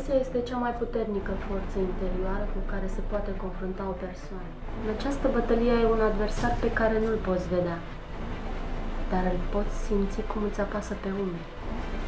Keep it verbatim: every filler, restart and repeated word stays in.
Agresia este cea mai puternică forță interioară cu care se poate confrunta o persoană. În această bătălie ai un adversar pe care nu-l poți vedea, dar îl poți simți cum îți apasă pe umeri.